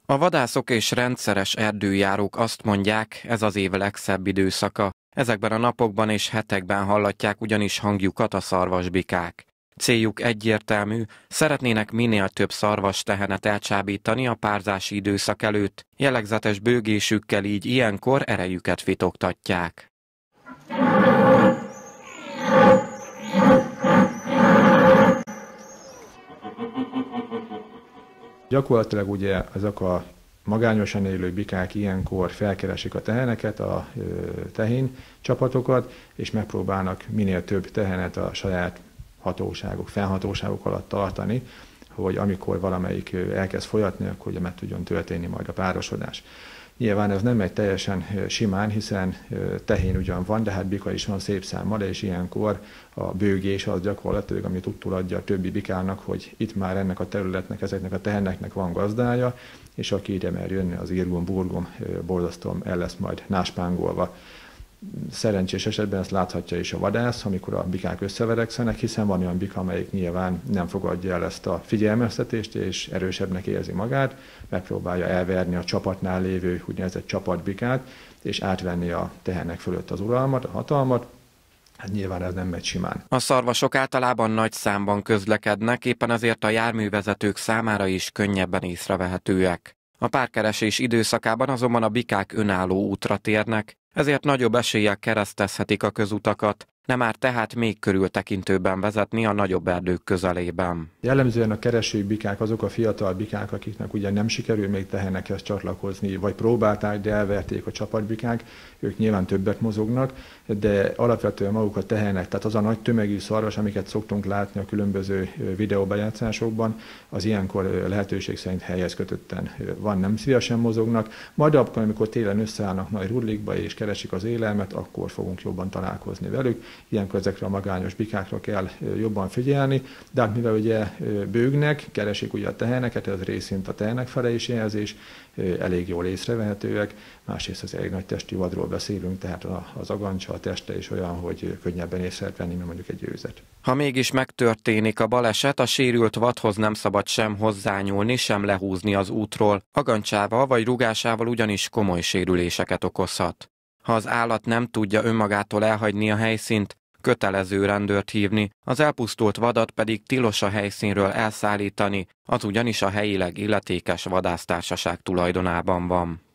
A vadászok és rendszeres erdőjárók azt mondják, ez az év legszebb időszaka. Ezekben a napokban és hetekben hallatják ugyanis hangjukat a szarvasbikák. Céljuk egyértelmű, szeretnének minél több szarvastehenet elcsábítani a párzási időszak előtt, jellegzetes bőgésükkel így ilyenkor erejüket fitoktatják. Gyakorlatilag ugye ezek a magányosan élő bikák ilyenkor felkeresik a teheneket, a tehén csapatokat, és megpróbálnak minél több tehenet a saját fennhatóságok alatt tartani, hogy amikor valamelyik elkezd folyatni, akkor ugye meg tudjon történni majd a párosodás. Nyilván ez nem megy teljesen simán, hiszen tehén ugyan van, de hát bika is van szép számmal, és ilyenkor a bőgés az gyakorlatilag, ami tudtul adja a többi bikának, hogy itt már ennek a területnek, ezeknek a teheneknek van gazdája, és aki ide mer jönni, az írgum-burgum borzasztóan el lesz majd náspángolva. Szerencsés esetben ezt láthatja is a vadász, amikor a bikák összeverekszenek, hiszen van olyan bika, amelyik nyilván nem fogadja el ezt a figyelmeztetést, és erősebbnek érzi magát, megpróbálja elverni a csapatnál lévő úgynevezett csapatbikát, és átvenni a tehenek fölött az uralmat, a hatalmat. Hát nyilván ez nem megy simán. A szarvasok általában nagy számban közlekednek, éppen ezért a járművezetők számára is könnyebben észrevehetőek. A párkeresés időszakában azonban a bikák önálló útra térnek, ezért nagyobb eséllyel keresztezhetik a közutakat, nem árt tehát még körültekintőbben vezetni a nagyobb erdők közelében. Jellemzően a kereső bikák azok a fiatal bikák, akiknek ugye nem sikerül még tehenekhez csatlakozni, vagy próbálták, de elverték a csapatbikák, ők nyilván többet mozognak, de alapvetően maguk a tehenek, tehát az a nagy tömegű szarvas, amiket szoktunk látni a különböző videóbejátszásokban, az ilyenkor lehetőség szerint helyhez kötötten van, nem szívesen mozognak, majd akkor, amikor télen összeállnak nagy rullikba és keresik az élelmet, akkor fogunk jobban találkozni velük. Ilyenkor ezekre a magányos bikákra kell jobban figyelni, de hát mivel ugye bőgnek, keresik ugye a teheneket, ez részint a tehenek fele is jelzés, elég jól észrevehetőek, másrészt az elég nagy testi vadról beszélünk, tehát az agancsa, a teste is olyan, hogy könnyebben észre lehet venni, mint mondjuk egy őzet. Ha mégis megtörténik a baleset, a sérült vadhoz nem szabad sem hozzányúlni, sem lehúzni az útról, agancsával vagy rugásával ugyanis komoly sérüléseket okozhat. Ha az állat nem tudja önmagától elhagyni a helyszínt, kötelező rendőrt hívni, az elpusztult vadat pedig tilos a helyszínről elszállítani, az ugyanis a helyileg illetékes vadásztársaság tulajdonában van.